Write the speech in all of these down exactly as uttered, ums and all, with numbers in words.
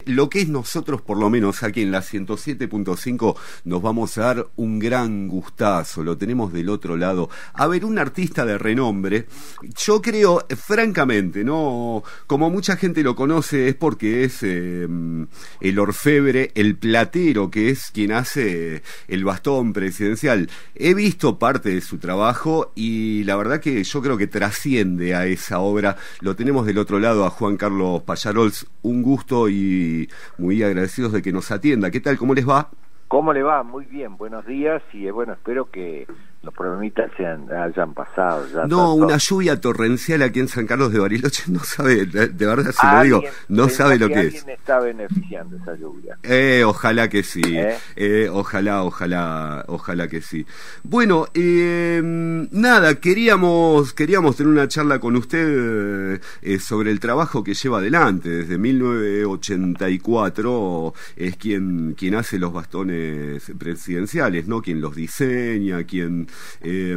Lo que es nosotros, por lo menos aquí en la ciento siete punto cinco, nos vamos a dar un gran gustazo, lo tenemos del otro lado. A ver, un artista de renombre, yo creo, francamente, no, como mucha gente lo conoce, es porque es eh, el orfebre, el platero, que es quien hace el bastón presidencial. He visto parte de su trabajo y la verdad que yo creo que trasciende a esa obra. Lo tenemos del otro lado a Juan Carlos Pallarols, un gusto y muy agradecidos de que nos atienda. ¿Qué tal? ¿Cómo les va? ¿Cómo le va? Muy bien, buenos días y bueno, espero que los problemitas sean, hayan pasado. Ya no, tanto. Una lluvia torrencial aquí en San Carlos de Bariloche, no sabe, de, de verdad se lo digo, no sabe lo que, que es. ¿Alguien está beneficiando esa lluvia? Eh, ojalá que sí, ¿Eh? Eh, ojalá, ojalá, ojalá que sí. Bueno, eh, nada, queríamos, queríamos tener una charla con usted eh, sobre el trabajo que lleva adelante. Desde mil novecientos ochenta y cuatro es quien, quien hace los bastones presidenciales, ¿no? Quien los diseña, quien... Eh,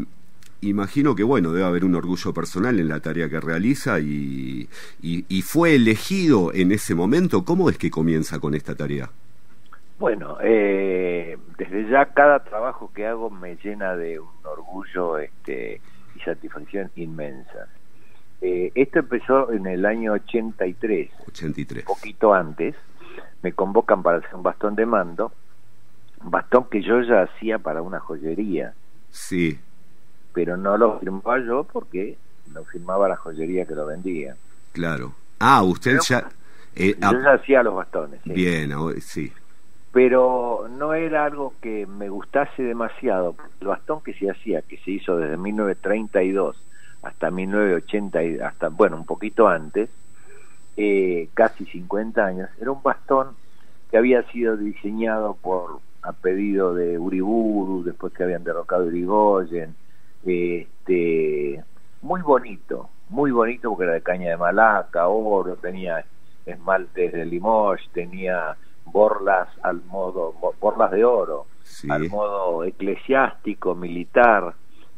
imagino que, bueno, debe haber un orgullo personal en la tarea que realiza y, y, y fue elegido en ese momento. ¿Cómo es que comienza con esta tarea? Bueno, eh, desde ya cada trabajo que hago me llena de un orgullo este, y satisfacción inmensa. Eh, esto empezó en el año ochenta y tres, ochenta y tres. Un poquito antes, me convocan para hacer un bastón de mando, un bastón que yo ya hacía para una joyería. Sí. Pero no lo firmaba yo porque lo firmaba la joyería que lo vendía. Claro. Ah, usted pero, ya... Eh, yo ya hacía los bastones. ¿Sí? Bien, sí. Pero no era algo que me gustase demasiado. El bastón que se hacía, que se hizo desde mil novecientos treinta y dos hasta mil novecientos ochenta, y hasta, bueno, un poquito antes, eh, casi cincuenta años, era un bastón que había sido diseñado por... a pedido de Uriburu, después que habían derrocado a Irigoyen, este, muy bonito, muy bonito porque era de caña de Malaca, oro, tenía esmaltes de Limoges, tenía borlas al modo, borlas de oro, sí. Al modo eclesiástico, militar,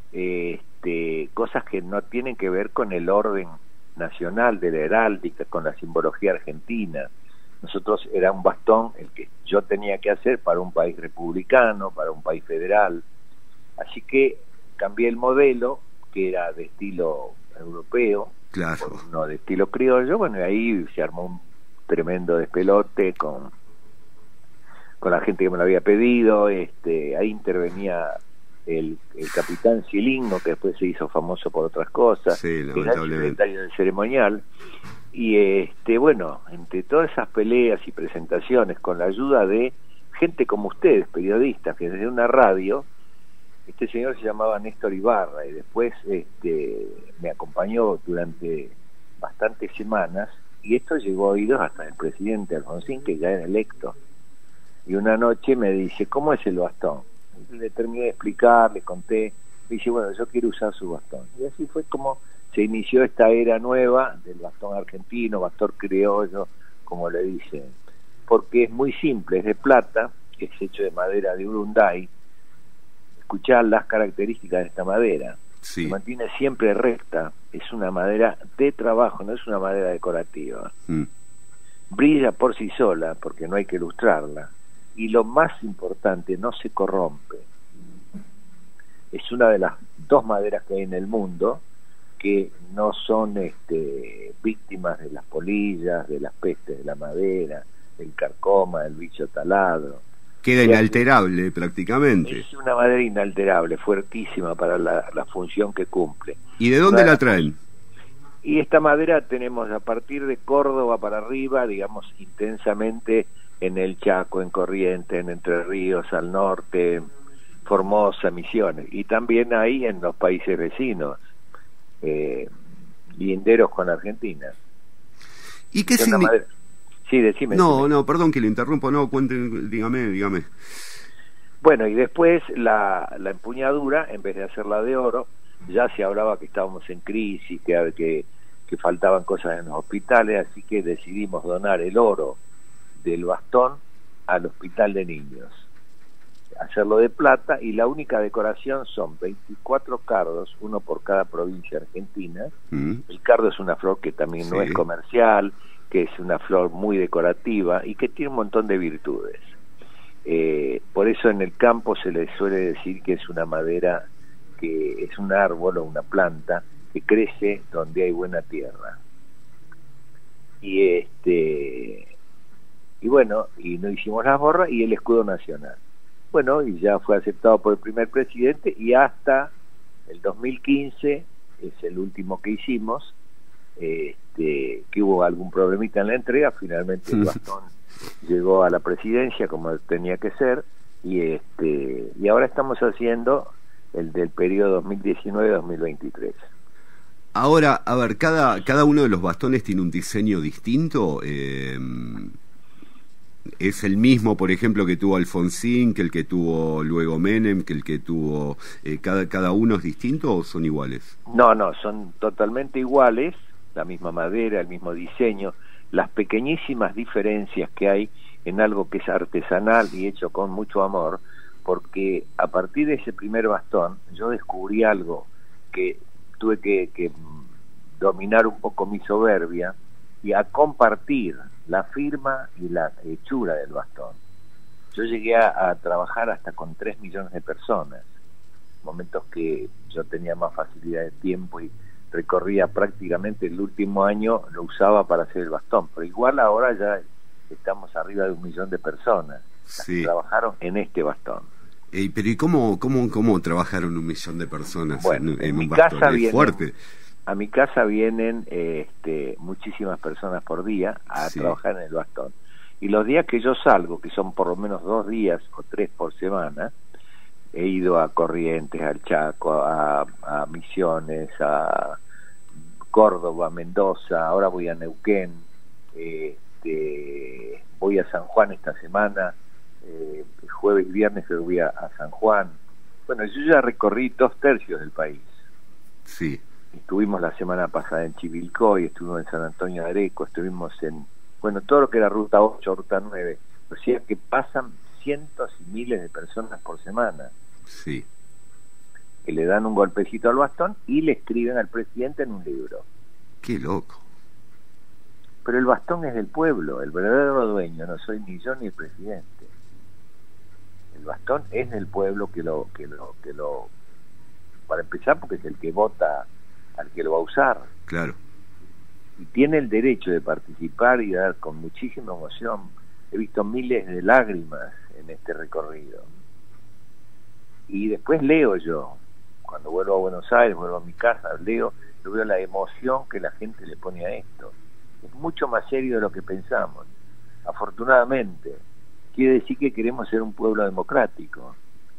este, cosas que no tienen que ver con el orden nacional de la heráldica, con la simbología argentina. Nosotros era un bastón el que yo tenía que hacer para un país republicano, para un país federal. Así que cambié el modelo, que era de estilo europeo, claro, por uno de estilo criollo. Bueno, y ahí se armó un tremendo despelote con, con la gente que me lo había pedido. Este, ahí intervenía el, el capitán Cilingo, que después se hizo famoso por otras cosas, sí, que era el secretario del ceremonial. Y este bueno, entre todas esas peleas y presentaciones, con la ayuda de gente como ustedes, periodistas, que desde una radio, este señor se llamaba Néstor Ibarra, y después este me acompañó durante bastantes semanas, y esto llegó a oídos hasta el presidente Alfonsín, que ya era electo. Y una noche me dice, ¿cómo es el bastón? Y le terminé de explicar, le conté, me dice, bueno, yo quiero usar su bastón. Y así fue como se inició esta era nueva del bastón argentino, bastón criollo, como le dicen, porque es muy simple, es de plata, que es hecho de madera de urunday. Escuchar las características de esta madera, sí. Se mantiene siempre recta, es una madera de trabajo, no es una madera decorativa. Mm. Brilla por sí sola, porque no hay que ilustrarla, y lo más importante, no se corrompe. Es una de las dos maderas que hay en el mundo que no son este, víctimas de las polillas, de las pestes de la madera, del carcoma, del bicho taladro. Queda inalterable es, prácticamente. Es una madera inalterable, fuertísima para la, la función que cumple. ¿Y de dónde una, la traen? Y esta madera tenemos a partir de Córdoba para arriba, digamos, intensamente en el Chaco, en Corrientes, en Entre Ríos, al norte, Formosa, Misiones, y también ahí en los países vecinos. Eh, linderos con Argentina. ¿Y qué significa? Sí, decime. No, decime. no, perdón que le interrumpo, no, cuente, dígame, dígame. Bueno, y después la, la empuñadura, en vez de hacerla de oro, ya se hablaba que estábamos en crisis, que, que, que faltaban cosas en los hospitales, así que decidimos donar el oro del bastón al Hospital de Niños. Hacerlo de plata, y la única decoración son veinticuatro cardos, uno por cada provincia argentina. Mm. El cardo es una flor que también sí. no es comercial, que es una flor muy decorativa y que tiene un montón de virtudes. Eh, por eso en el campo se le suele decir que es una madera, que es un árbol o una planta que crece donde hay buena tierra. Y este y bueno, y no hicimos las borras y el escudo nacional. Bueno, y ya fue aceptado por el primer presidente y hasta el dos mil quince, es el último que hicimos, este, que hubo algún problemita en la entrega, finalmente el bastón llegó a la presidencia como tenía que ser, y este y ahora estamos haciendo el del periodo dos mil diecinueve a dos mil veintitrés. Ahora, a ver, cada, cada uno de los bastones tiene un diseño distinto. Eh, ¿Es el mismo, por ejemplo, que tuvo Alfonsín, que el que tuvo luego Menem, que el que tuvo... Eh, cada, cada uno es distinto o son iguales? No, no, son totalmente iguales, la misma madera, el mismo diseño, las pequeñísimas diferencias que hay en algo que es artesanal y hecho con mucho amor, porque a partir de ese primer bastón yo descubrí algo que tuve que, que dominar un poco mi soberbia y a compartir la firma y la hechura del bastón. Yo llegué a, a trabajar hasta con tres millones de personas, momentos que yo tenía más facilidad de tiempo y recorría prácticamente el último año, lo usaba para hacer el bastón, pero igual ahora ya estamos arriba de un millón de personas sí. que trabajaron en este bastón. Eh, pero ¿y cómo, cómo, cómo trabajaron un millón de personas bueno, en, en, en mi un bastón? Casa Es vienen, fuerte. A mi casa vienen este, muchísimas personas por día a sí. trabajar en el bastón. Y los días que yo salgo, que son por lo menos dos días o tres por semana, he ido a Corrientes, al Chaco, a, a Misiones, a Córdoba, a Mendoza, ahora voy a Neuquén, este, voy a San Juan esta semana, eh, jueves y viernes que voy a, a San Juan. Bueno, yo ya recorrí dos tercios del país. Sí. Estuvimos la semana pasada en Chivilcoy, estuvimos en San Antonio de Areco, estuvimos en, bueno, todo lo que era ruta ocho, ruta nueve, o sea que pasan cientos y miles de personas por semana. Sí. Que le dan un golpecito al bastón y le escriben al presidente en un libro. Qué loco. Pero el bastón es del pueblo, el verdadero dueño no soy ni yo ni el presidente. El bastón es del pueblo que lo, que lo, que lo, para empezar porque es el que vota al que lo va a usar. Claro. Y tiene el derecho de participar y dar con muchísima emoción. He visto miles de lágrimas en este recorrido. Y después leo yo, cuando vuelvo a Buenos Aires, vuelvo a mi casa, leo, yo veo la emoción que la gente le pone a esto. Es mucho más serio de lo que pensamos. Afortunadamente, quiere decir que queremos ser un pueblo democrático.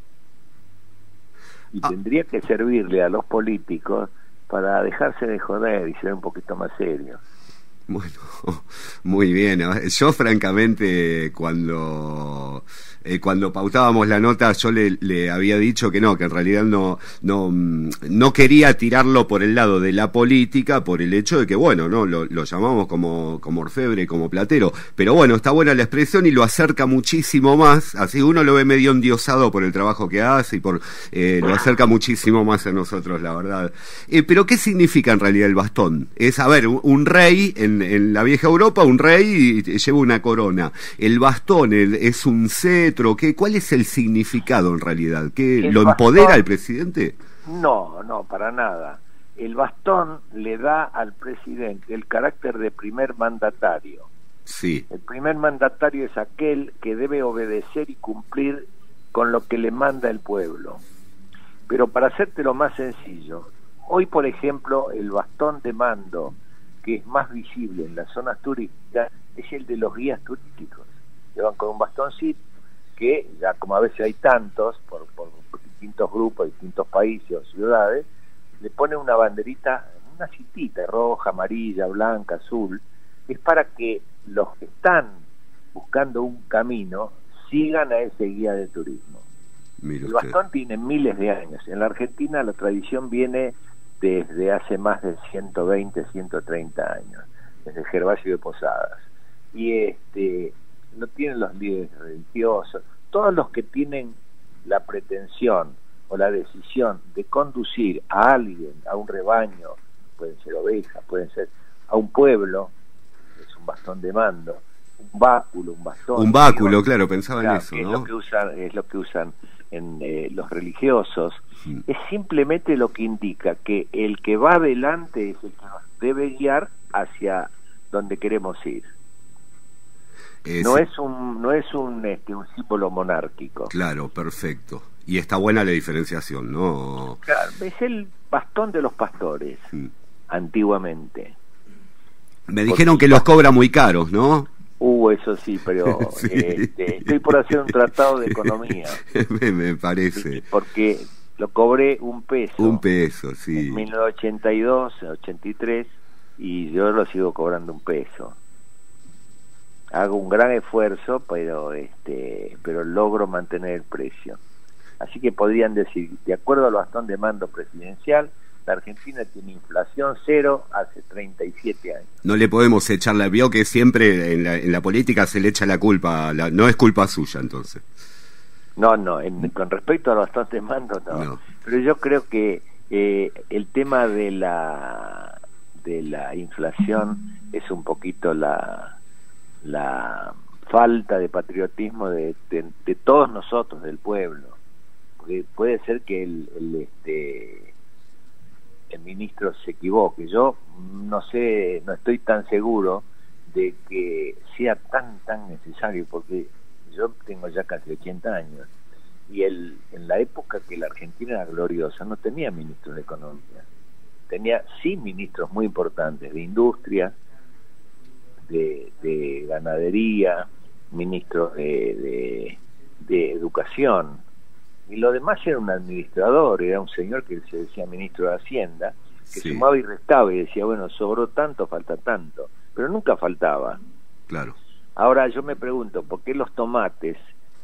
Y ah. tendría que servirle a los políticos para dejarse de joder y ser un poquito más serios. Bueno, muy bien. Yo francamente cuando eh, cuando pautábamos la nota yo le, le había dicho que no, que en realidad no no no quería tirarlo por el lado de la política por el hecho de que bueno, no lo, lo llamamos como como orfebre, como platero, pero bueno, está buena la expresión y lo acerca muchísimo más, así uno lo ve medio endiosado por el trabajo que hace y por eh, lo acerca muchísimo más a nosotros, la verdad. Eh, pero ¿qué significa en realidad el bastón? Es, a ver, un, un rey en en la vieja Europa, un rey lleva una corona. El bastón el, es un cetro. ¿Qué, ¿Cuál es el significado en realidad? ¿Qué, ¿Lo empodera bastón, al presidente? No, no, para nada. El bastón le da al presidente el carácter de primer mandatario. Sí. El primer mandatario es aquel que debe obedecer y cumplir con lo que le manda el pueblo. Pero para hacértelo más sencillo, hoy, por ejemplo, el bastón de mando que es más visible en las zonas turísticas es el de los guías turísticos. Llevan con un bastoncito que, ya como a veces hay tantos, por, por distintos grupos, distintos países o ciudades, le ponen una banderita, una cintita roja, amarilla, blanca, azul, es para que los que están buscando un camino sigan a ese guía de turismo. Mire el bastón usted. Tiene miles de años. En la Argentina la tradición viene desde hace más de ciento veinte, ciento treinta años, desde Gervasio de Posadas. Y este lo tienen los líderes religiosos, todos los que tienen la pretensión o la decisión de conducir a alguien, a un rebaño, pueden ser ovejas, pueden ser a un pueblo, es un bastón de mando, un báculo, un bastón. Un báculo, digo, claro, pensaba claro, en eso, que ¿no? Es lo que usan, es lo que usan en eh, los religiosos. Sí. Es simplemente lo que indica que el que va adelante es el que nos debe guiar hacia donde queremos ir. Eh, no, sí. es un, no es un este, un símbolo monárquico. Claro, perfecto. Y está buena la diferenciación, ¿no? Claro, es el bastón de los pastores, mm. antiguamente. Me dijeron porque, que los cobra muy caros, ¿no? Uh, eso sí, pero sí. Este, estoy por hacer un tratado de economía. me, me parece. Porque lo cobré un peso. Un peso, sí. En mil novecientos ochenta y dos, ochenta y tres, y yo lo sigo cobrando un peso. Hago un gran esfuerzo, pero este, pero logro mantener el precio. Así que podrían decir, de acuerdo al bastón de mando presidencial, la Argentina tiene inflación cero hace treinta y siete años. No le podemos echar la... Vio que siempre en la, en la política se le echa la culpa, la, no es culpa suya entonces. No, no, en, con respecto al bastón de mando no. no. Pero yo creo que eh, el tema de la de la inflación es un poquito la... la falta de patriotismo de, de, de todos nosotros, del pueblo, porque puede ser que el, el este el ministro se equivoque. Yo no sé, no estoy tan seguro de que sea tan tan necesario, porque yo tengo ya casi ochenta años y el en la época que la Argentina era gloriosa no tenía ministros de economía, tenía sí ministros muy importantes de industria, De, de ganadería, ministro de, de, de educación, y lo demás era un administrador, era un señor que se decía ministro de Hacienda, que sí. sumaba y restaba y decía, bueno, sobró tanto, falta tanto, pero nunca faltaba. Claro. Ahora yo me pregunto, ¿por qué los tomates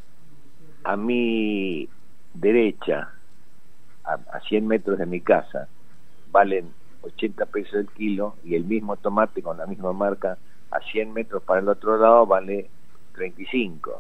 a mi derecha, a, a cien metros de mi casa, valen ochenta pesos el kilo, y el mismo tomate con la misma marca a cien metros para el otro lado vale treinta y cinco?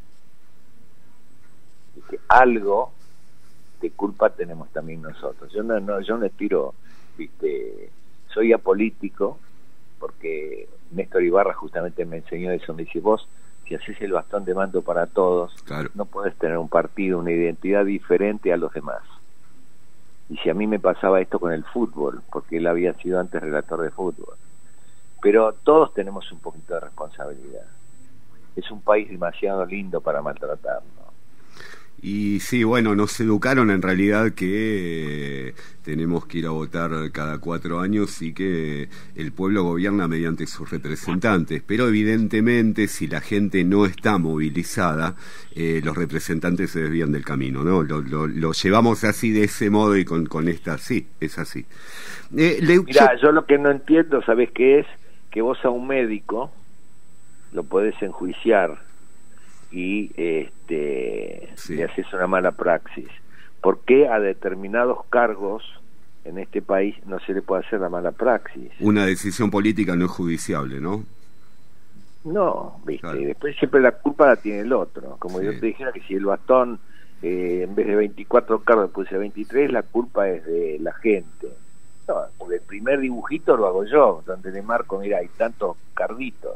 Y que algo de culpa tenemos también nosotros. Yo no, no yo no estiro, viste, soy apolítico, porque Néstor Ibarra justamente me enseñó eso. Me dice, vos, si haces el bastón de mando para todos, claro, no podés tener un partido, una identidad diferente a los demás. Y si a mí me pasaba esto con el fútbol, porque él había sido antes relator de fútbol, pero todos tenemos un poquito de responsabilidad. Es un país demasiado lindo para maltratarnos. Y sí, bueno, nos educaron en realidad que tenemos que ir a votar cada cuatro años y que el pueblo gobierna mediante sus representantes, pero evidentemente si la gente no está movilizada, eh, los representantes se desvían del camino, ¿no? Lo, lo, lo llevamos así, de ese modo, y con, con esta, sí, es así. Eh, le, Mirá, yo... yo lo que no entiendo, ¿sabés qué es? Que vos a un médico lo podés enjuiciar y este sí. le haces una mala praxis. ¿Por qué a determinados cargos en este país no se le puede hacer la mala praxis? Una decisión política no es judiciable, ¿no? No, viste, claro. Después siempre la culpa la tiene el otro. Como sí. yo te dijera que si el bastón eh, en vez de veinticuatro cargos puse veintitrés, la culpa es de la gente. No, porque el primer dibujito lo hago yo, donde le marco, mira, hay tantos carditos.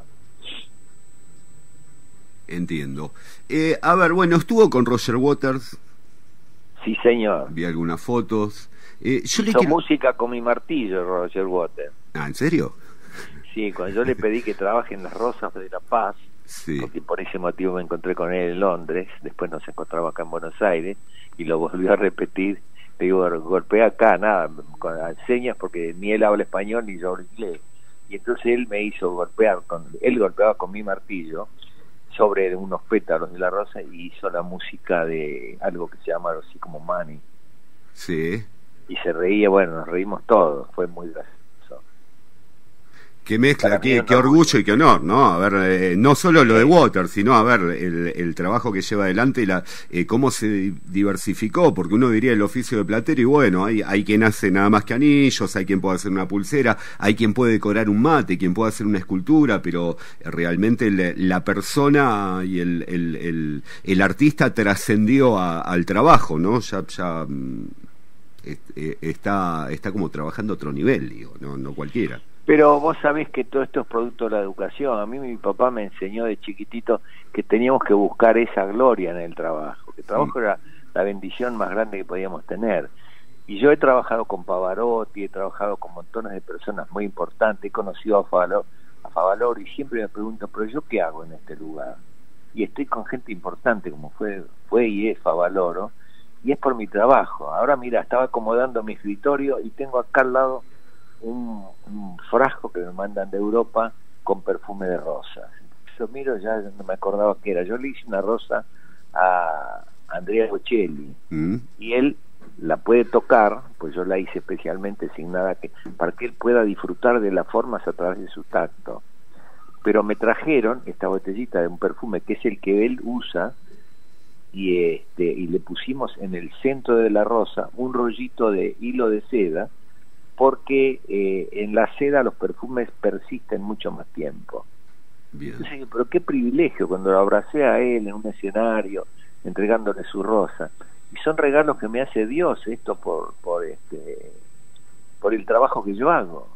Entiendo. Eh, a ver, bueno, estuvo con Roger Waters. Sí, señor. Vi algunas fotos. Eh, yo Hizo le quiero... música con mi martillo, Roger Waters. Ah, ¿en serio? Sí, cuando yo le pedí que trabaje en Las Rosas de la Paz, sí. porque por ese motivo me encontré con él en Londres, después nos encontramos acá en Buenos Aires, y lo volvió a repetir. Le digo, golpea acá, nada, con señas, porque ni él habla español ni yo hablo inglés. Y entonces él me hizo golpear, con él golpeaba con mi martillo sobre unos pétalos de la rosa y hizo la música de algo que se llama así como Money. Sí. Y se reía, bueno, nos reímos todos, fue muy gracioso. Qué mezcla, qué, qué orgullo y qué honor, ¿no? A ver, eh, no solo lo de Waters, sino a ver el, el trabajo que lleva adelante y la, eh, cómo se diversificó, porque uno diría el oficio de platero y bueno, hay, hay quien hace nada más que anillos, hay quien puede hacer una pulsera, hay quien puede decorar un mate, quien puede hacer una escultura, pero realmente el, la persona y el, el, el, el artista trascendió a, al trabajo, ¿no? Ya, ya está, está como trabajando a otro nivel, digo, no, no cualquiera. Pero vos sabés que todo esto es producto de la educación. A mí mi papá me enseñó de chiquitito que teníamos que buscar esa gloria en el trabajo, que el trabajo era la bendición más grande que podíamos tener. Y yo he trabajado con Pavarotti, he trabajado con montones de personas muy importantes, he conocido a Favaloro, a Favaloro y siempre me pregunto, pero yo qué hago en este lugar. Y estoy con gente importante como fue, fue y es Favaloro, y es por mi trabajo. Ahora mira, estaba acomodando mi escritorio y tengo acá al lado un, un frasco que me mandan de Europa con perfume de rosas. Yo miro, ya no me acordaba qué era. Yo le hice una rosa a Andrea Bocelli, mm. y él la puede tocar, pues yo la hice especialmente sin nada que, para que él pueda disfrutar de las formas a través de su tacto. Pero me trajeron esta botellita de un perfume que es el que él usa, y este y le pusimos en el centro de la rosa un rollito de hilo de seda, porque eh, en la seda los perfumes persisten mucho más tiempo. Bien. Entonces, pero qué privilegio cuando lo abracé a él en un escenario entregándole su rosa. Y son regalos que me hace Dios, esto por por este por el trabajo que yo hago.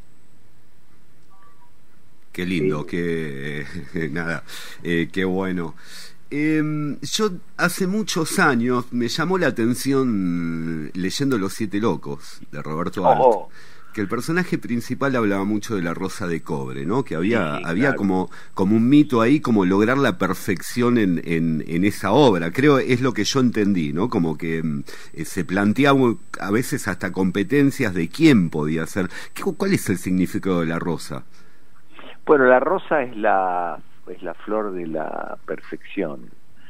Qué lindo, eh, qué nada, eh, qué bueno. Eh, yo hace muchos años me llamó la atención leyendo Los Siete Locos de Roberto Alt, oh. que el personaje principal hablaba mucho de la rosa de cobre, ¿no? Que había sí, había claro. como como un mito ahí, como lograr la perfección en, en, en esa obra. Creo es lo que yo entendí, ¿no? Como que eh, se planteaba a veces hasta competencias de quién podía ser. ¿Qué, ¿Cuál es el significado de la rosa? Bueno, la rosa es la es la flor de la perfección.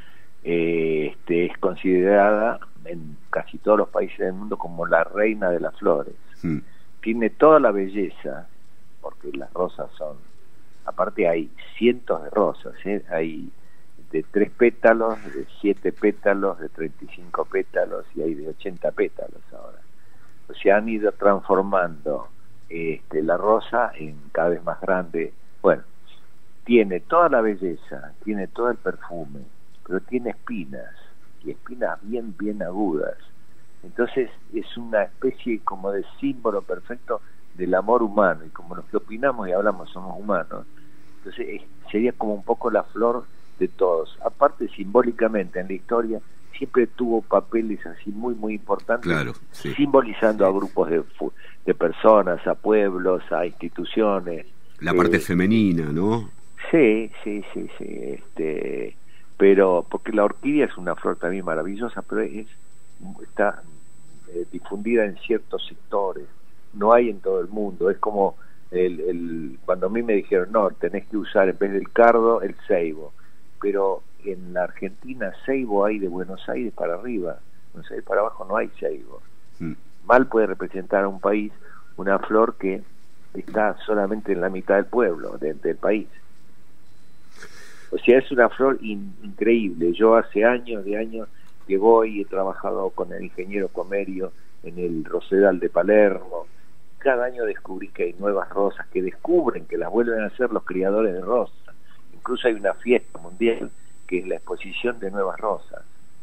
Eh, este, es considerada en casi todos los países del mundo como la reina de las flores. Hmm. Tiene toda la belleza, porque las rosas son, aparte hay cientos de rosas, ¿eh? Hay de tres pétalos, de siete pétalos, de treinta y cinco pétalos, y hay de ochenta pétalos ahora. O sea, han ido transformando este, la rosa en cada vez más grande. Bueno, tiene toda la belleza, tiene todo el perfume, pero tiene espinas, y espinas bien, bien agudas. Entonces es una especie como de símbolo perfecto del amor humano, y como los que opinamos y hablamos somos humanos, entonces es, sería como un poco la flor de todos. Aparte, simbólicamente en la historia siempre tuvo papeles así muy, muy importantes, claro, sí. simbolizando sí. a grupos de, de personas, a pueblos, a instituciones. La parte eh, femenina, ¿no? Sí, sí, sí, sí, este, pero porque la orquídea es una flor también maravillosa, pero es está eh, difundida en ciertos sectores, no hay en todo el mundo. Es como el, el cuando a mí me dijeron, no, tenés que usar en vez del cardo el ceibo, pero en la Argentina ceibo hay de Buenos Aires para arriba, Buenos Aires para abajo no hay ceibo. Hmm. Mal puede representar a un país una flor que está solamente en la mitad del pueblo, de, del país. O sea, es una flor in, increíble. Yo hace años de años que voy, he trabajado con el ingeniero Comerio en el Rosedal de Palermo. Cada año descubrí que hay nuevas rosas, que descubren, que las vuelven a hacer los criadores de rosas. Incluso hay una fiesta mundial que es la exposición de nuevas rosas.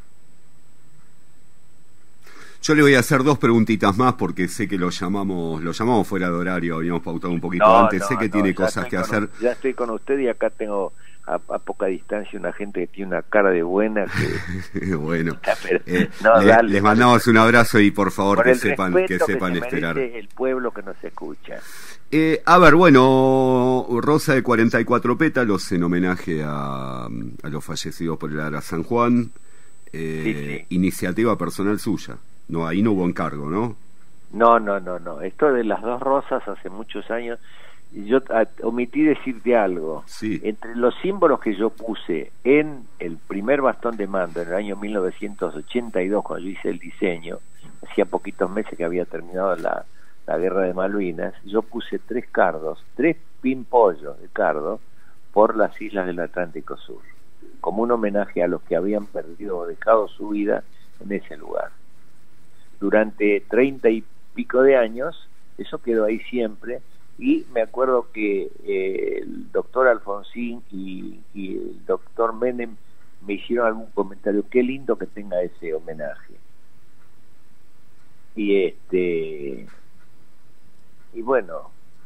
Yo le voy a hacer dos preguntitas más porque sé que lo llamamos lo llamamos fuera de horario, habíamos pautado un poquito no, antes, no, sé que no, tiene cosas que hacer. Ya estoy con usted y acá tengo a, a poca distancia una gente que tiene una cara de buena que... bueno, eh, no, le, dale, les mandamos dale. un abrazo y por favor por que sepan que sepan que se esperar. El pueblo que nos escucha. Eh, a ver, bueno, Rosa de cuarenta y cuatro pétalos en homenaje a, a los fallecidos por el Ara San Juan, eh, sí, sí. Iniciativa personal suya. No, ahí no hubo encargo, ¿no? No, no, no, no. Esto de las dos rosas hace muchos años, yo a, omití decirte algo. Sí. Entre los símbolos que yo puse en el primer bastón de mando en el año mil novecientos ochenta y dos, cuando yo hice el diseño, hacía poquitos meses que había terminado la, la guerra de Malvinas, yo puse tres cardos, tres pimpollos de cardo por las islas del Atlántico Sur, como un homenaje a los que habían perdido o dejado su vida en ese lugar. Durante treinta y pico de años, eso quedó ahí siempre, y me acuerdo que eh, el doctor Alfonsín y, y el doctor Menem me hicieron algún comentario, qué lindo que tenga ese homenaje. Y este y bueno,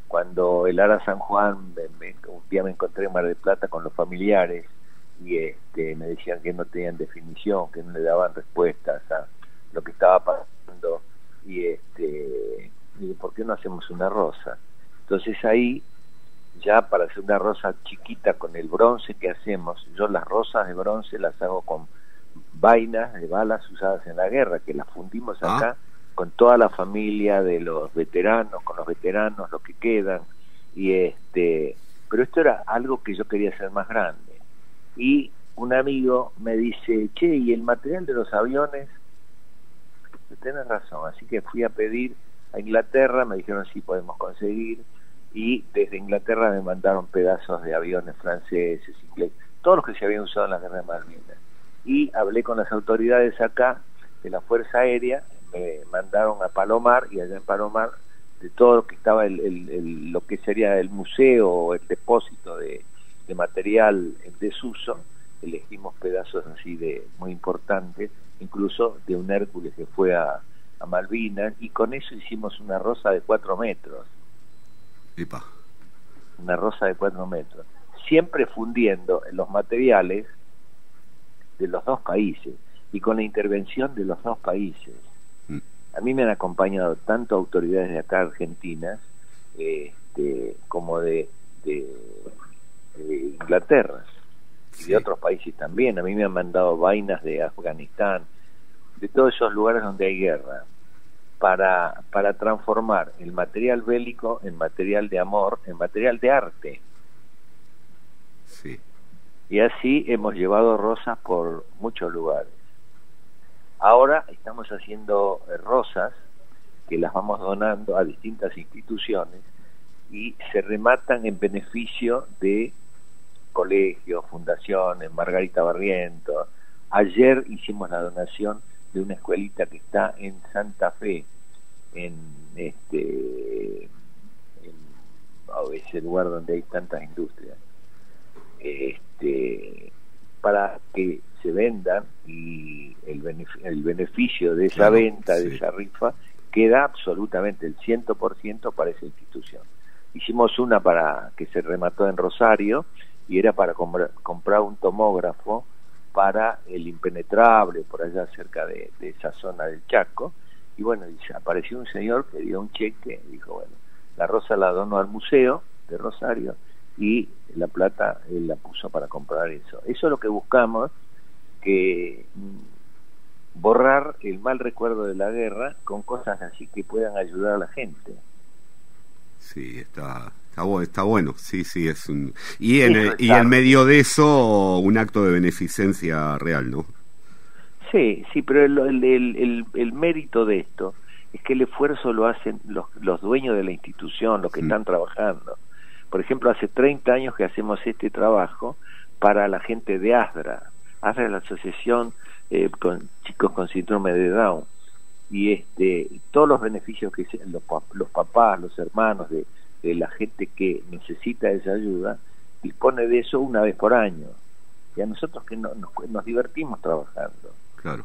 cuando el Ara San Juan, me, me, un día me encontré en Mar del Plata con los familiares y este, me decían que no tenían definición, que no le daban respuestas a lo que estaba pasando, y este, y ¿por qué no hacemos una rosa? Entonces ahí, ya para hacer una rosa chiquita con el bronce que hacemos, yo las rosas de bronce las hago con vainas de balas usadas en la guerra, que las fundimos acá, ah. con toda la familia de los veteranos, con los veteranos, los que quedan, y este, pero esto era algo que yo quería hacer más grande. Y un amigo me dice, che, ¿y el material de los aviones? Tenés razón, así que fui a pedir a Inglaterra, me dijeron sí podemos conseguir, y desde Inglaterra me mandaron pedazos de aviones franceses, ingleses, todos los que se habían usado en la guerra de Malvinas. Y hablé con las autoridades acá de la Fuerza Aérea, me mandaron a Palomar, y allá en Palomar, de todo lo que estaba el, el, el, lo que sería el museo o el depósito de, de material en desuso, elegimos pedazos así de muy importantes, incluso de un Hércules que fue a, a Malvinas, y con eso hicimos una rosa de cuatro metros. Epa. Una rosa de cuatro metros, siempre fundiendo en los materiales de los dos países y con la intervención de los dos países. Mm. A mí me han acompañado tanto autoridades de acá argentinas este, como de, de, de Inglaterra y sí. de otros países también. A mí me han mandado vainas de Afganistán, de todos esos lugares donde hay guerra, para, para transformar el material bélico en material de amor, en material de arte. Sí. Y así hemos llevado rosas por muchos lugares. Ahora estamos haciendo rosas que las vamos donando a distintas instituciones y se rematan en beneficio de colegios, fundaciones, Margarita Barrientos. Ayer hicimos la donación de una escuelita que está en Santa Fe, en este en, oh, ese lugar donde hay tantas industrias, este, para que se vendan, y el, beneficio, el beneficio de esa claro, venta, sí. de esa rifa, queda absolutamente el cien por ciento para esa institución. Hicimos una para que se remató en Rosario, y era para comprar, comprar un tomógrafo para el Impenetrable, por allá cerca de, de esa zona del Chaco, y bueno, y apareció un señor que dio un cheque, y dijo, bueno, la rosa la donó al museo de Rosario, y la plata él la puso para comprar eso. Eso es lo que buscamos, que mm, borrar el mal recuerdo de la guerra con cosas así que puedan ayudar a la gente. Sí, está... Está bueno, está bueno, sí, sí, es un... Y en, y en medio de eso, un acto de beneficencia real, ¿no? Sí, sí, pero el, el, el, el mérito de esto es que el esfuerzo lo hacen los, los dueños de la institución, los que mm. están trabajando. Por ejemplo, hace treinta años que hacemos este trabajo para la gente de ASDRA. ASDRA es la asociación eh, con chicos con síndrome de Down. Y este todos los beneficios que los, los papás, los hermanos de... de la gente que necesita esa ayuda, dispone de eso una vez por año, y a nosotros que no, nos, nos divertimos trabajando. Claro.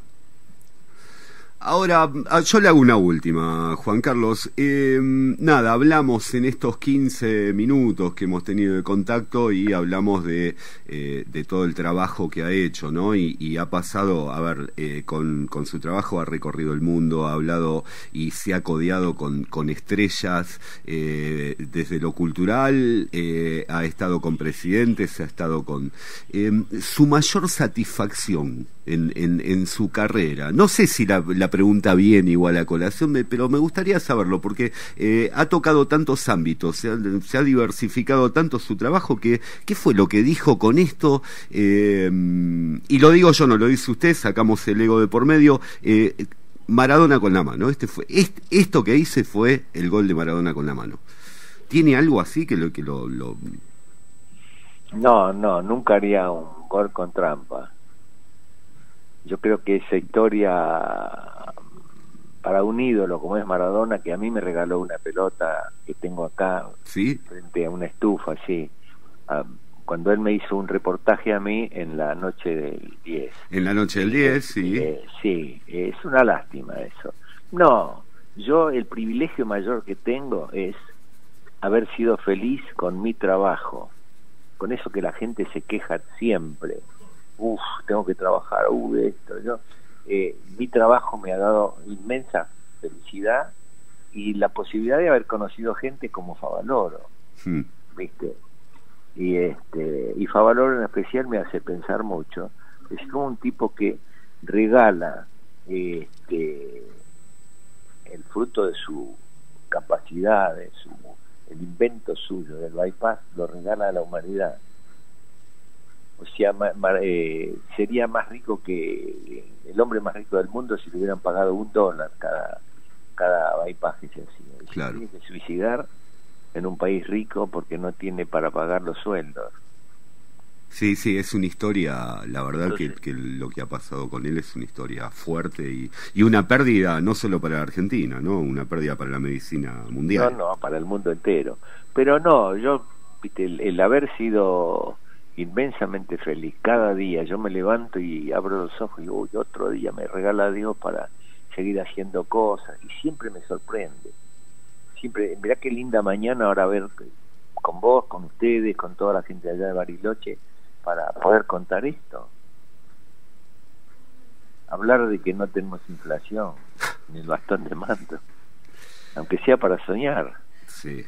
Ahora, yo le hago una última, Juan Carlos. Eh, nada, hablamos en estos quince minutos que hemos tenido de contacto y hablamos de, eh, de todo el trabajo que ha hecho, ¿no? Y, y ha pasado, a ver, eh, con, con su trabajo ha recorrido el mundo, ha hablado y se ha codeado con, con estrellas eh, desde lo cultural, eh, ha estado con presidentes, ha estado con... Eh, su mayor satisfacción en, en, en su carrera, no sé si la, la pregunta viene igual a colación, pero me gustaría saberlo porque eh, ha tocado tantos ámbitos, se ha, se ha diversificado tanto su trabajo, que ¿qué fue lo que dijo con esto? Eh, y lo digo yo, no lo dice usted, sacamos el ego de por medio. eh, Maradona con la mano, este fue este, esto que hice fue el gol de Maradona con la mano. ¿Tiene algo así que lo que lo, lo... No, no, nunca haría un gol con trampa. Yo creo que esa historia para un ídolo como es Maradona, que a mí me regaló una pelota que tengo acá, ¿sí?, frente a una estufa, sí, cuando él me hizo un reportaje a mí en la noche del diez. En la noche del diez, sí. Eh, sí, es una lástima eso. No, yo el privilegio mayor que tengo es haber sido feliz con mi trabajo, con eso que la gente se queja siempre. Uf, tengo que trabajar, uh, esto, yo. Eh, mi trabajo me ha dado inmensa felicidad y la posibilidad de haber conocido gente como Favaloro, hmm. ¿viste? Y este y Favaloro en especial me hace pensar mucho. Es como un tipo que regala este el fruto de su capacidad, de su el invento suyo del bypass, lo regala a la humanidad. O sea, ma, ma, eh, sería más rico que el hombre más rico del mundo si le hubieran pagado un dólar cada cada bypass que se hacía. Y claro. Se tiene que suicidar en un país rico porque no tiene para pagar los sueldos. Sí, sí, es una historia, la verdad. Entonces, que, que lo que ha pasado con él es una historia fuerte y, y una pérdida no solo para la Argentina, ¿no? Una pérdida para la medicina mundial. No, no, para el mundo entero. Pero no, yo, viste, el, el haber sido inmensamente feliz cada día, yo me levanto y abro los ojos y digo, uy, otro día me regala Dios para seguir haciendo cosas, y siempre me sorprende. Siempre, mirá qué linda mañana ahora ver con vos, con ustedes, con toda la gente allá de Bariloche, para poder contar esto. Hablar de que no tenemos inflación, ni el bastón de mando, aunque sea para soñar. Sí.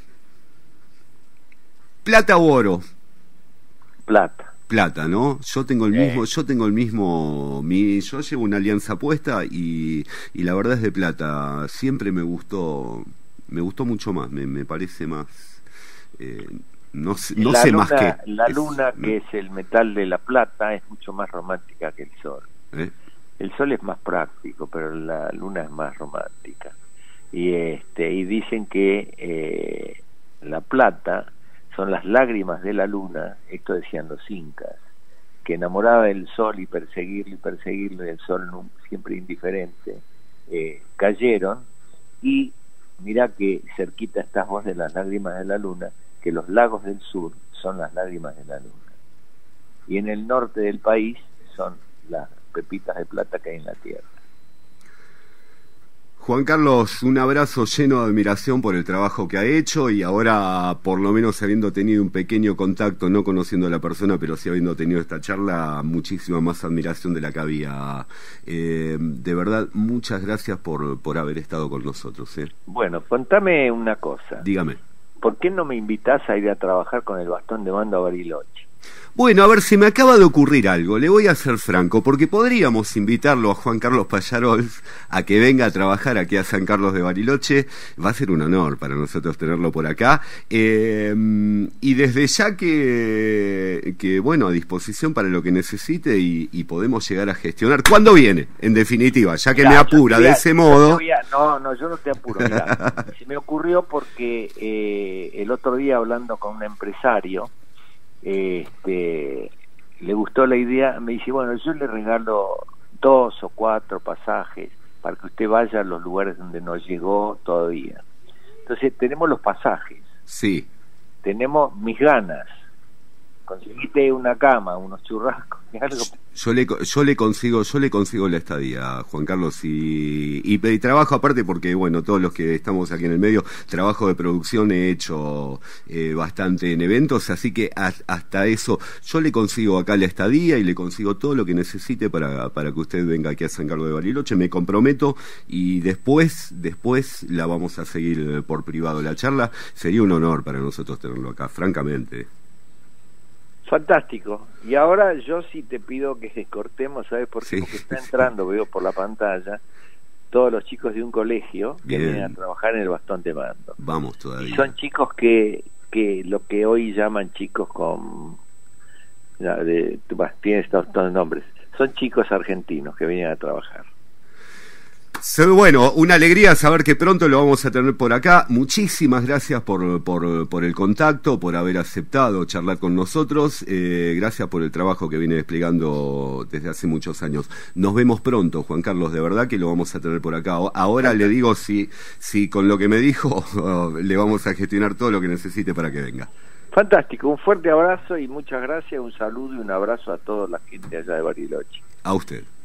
¿Plata u oro? Plata. Plata, ¿no? Yo tengo el mismo, eh. yo tengo el mismo, mi, yo llevo una alianza puesta y, y la verdad es de plata. Siempre me gustó, me gustó mucho más, me, me parece más, eh, no sé, no la sé luna, más que... La es, luna, que es el metal de la plata, es mucho más romántica que el sol. ¿Eh? El sol es más práctico, pero la luna es más romántica. Y este y dicen que eh, la plata son las lágrimas de la luna, esto decían los incas, que enamorada del sol y perseguirlo y perseguirlo, y el sol no, siempre indiferente, eh, cayeron, y mirá que cerquita estás vos de las lágrimas de la luna, que los lagos del sur son las lágrimas de la luna, y en el norte del país son las pepitas de plata que hay en la tierra. Juan Carlos, un abrazo lleno de admiración por el trabajo que ha hecho, y ahora, por lo menos habiendo tenido un pequeño contacto, no conociendo a la persona, pero sí habiendo tenido esta charla, muchísima más admiración de la que había. Eh, de verdad, muchas gracias por, por haber estado con nosotros. ¿eh? Bueno, contame una cosa. Dígame. ¿Por qué no me invitás a ir a trabajar con el bastón de mando a Bariloche? Bueno, a ver, se me acaba de ocurrir algo, le voy a ser franco, porque podríamos invitarlo a Juan Carlos Pallarols a que venga a trabajar aquí a San Carlos de Bariloche. Va a ser un honor para nosotros tenerlo por acá, eh, y desde ya que, que, bueno, a disposición para lo que necesite, y, y podemos llegar a gestionar. ¿Cuándo viene? En definitiva, ya que ya, me apura de ese modo... A, no, no, yo no te apuro, mirá. Se me ocurrió porque eh, el otro día, hablando con un empresario, este le gustó la idea, me dice, bueno, yo le regalo dos o cuatro pasajes para que usted vaya a los lugares donde no llegó todavía. Entonces tenemos los pasajes, sí, tenemos mis ganas, conseguiste una cama, unos churrascos y algo. Yo le, yo le consigo, yo le consigo la estadía, Juan Carlos, y, y, y trabajo aparte porque, bueno, todos los que estamos aquí en el medio, trabajo de producción he hecho eh, bastante en eventos, así que a, hasta eso, yo le consigo acá la estadía y le consigo todo lo que necesite para, para que usted venga aquí a San Carlos de Bariloche, me comprometo, y después, después la vamos a seguir por privado la charla. Sería un honor para nosotros tenerlo acá, francamente. Fantástico. Y ahora yo sí te pido que cortemos, ¿sabes por qué? Sí. Porque está entrando, veo por la pantalla, todos los chicos de un colegio que Bien. vienen a trabajar en el bastón de mando. Vamos todavía. Y son chicos que, que lo que hoy llaman chicos con... Ya, de, tienen estos, estos nombres. Son chicos argentinos que vienen a trabajar. Bueno, una alegría saber que pronto lo vamos a tener por acá. Muchísimas gracias por, por, por el contacto, por haber aceptado charlar con nosotros. Eh, gracias por el trabajo que viene desplegando desde hace muchos años. Nos vemos pronto, Juan Carlos, de verdad que lo vamos a tener por acá. Ahora le digo si, si con lo que me dijo le vamos a gestionar todo lo que necesite para que venga. Fantástico, un fuerte abrazo y muchas gracias, un saludo y un abrazo a toda la gente allá de Bariloche. A usted.